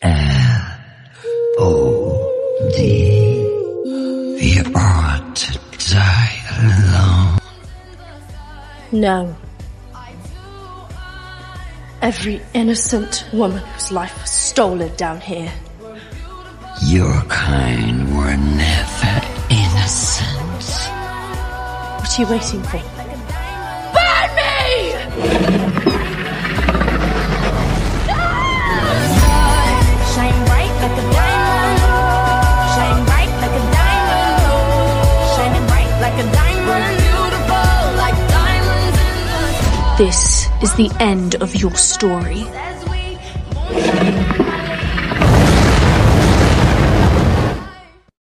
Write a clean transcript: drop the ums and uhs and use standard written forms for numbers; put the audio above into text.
You ought to die alone. No. Every innocent woman whose life was stolen down here. Your kind were never innocent. What are you waiting for? Burn me! Shine bright like a diamond. Shine bright like a diamond. Shining bright like a diamond. Beautiful like diamonds in the sky. This is the end of your story.